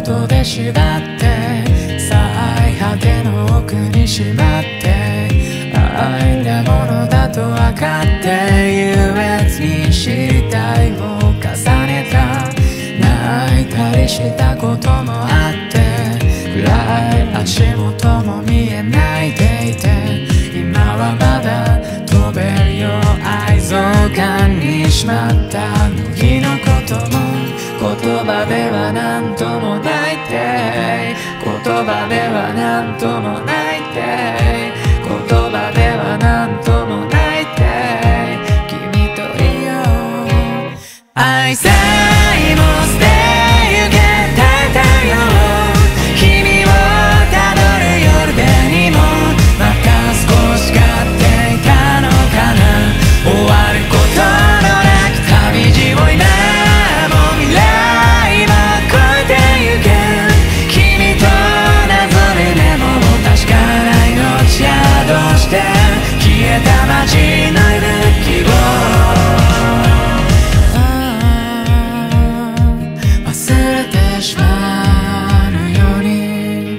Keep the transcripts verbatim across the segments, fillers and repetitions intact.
ことで縛って最果ての奥にしまって愛なものだと分かって優越に知りたいを重ねた泣いたりしたこともあって暗い足元も見えないでいて今はまだ飛べるよ愛憎感にしまったあの日のことも言葉ではなんともないって言葉ではなんともないって言葉ではなんともないって君といよう愛さえも捨てゆけたいたよ君をたどる夜紅もまた少し買っていたのかな終わることのなき旅路を今も未来も越えてゆけ君となぞるメモも確かな命宿して消えた街の息吹を忘れてしまうように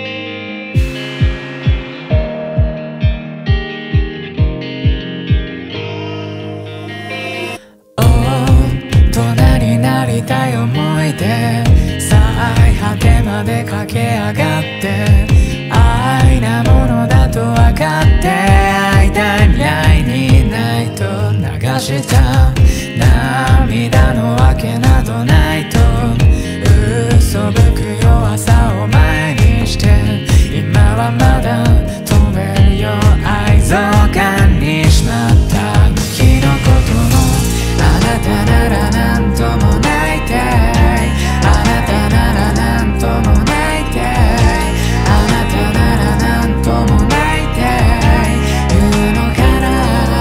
大人になりたい思いで最果てまで駆け上がって愛なものだと分かって会いたい未来にないと流した涙のわけなどないと嘘吹く弱さを前にして今はまだ飛べるよ愛憎感にしまったあの日のこともあなたならなんともないってあなたならなんともないってあなたならなんともないって言うのかな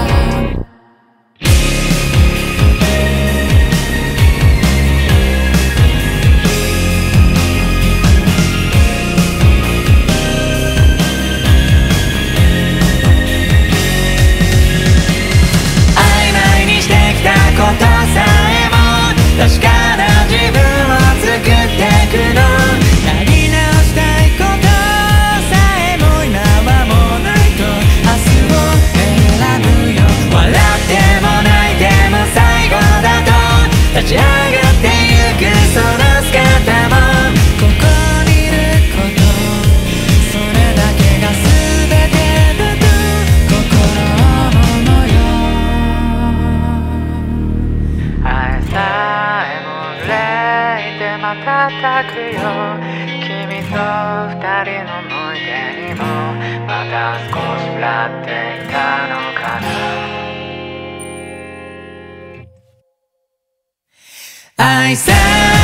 曖昧にしてきたことさえも確かな自分を作ってくのやり直したいことさえも今はもうないと明日を選ぶよ笑っても泣いても最後だと立ち上がってゆくその姿もここにいることそれだけが全てだと心思うのよ愛さえも憂いて瞬くよ君と二人の思い出にもまた少し触っていたのかな愛さ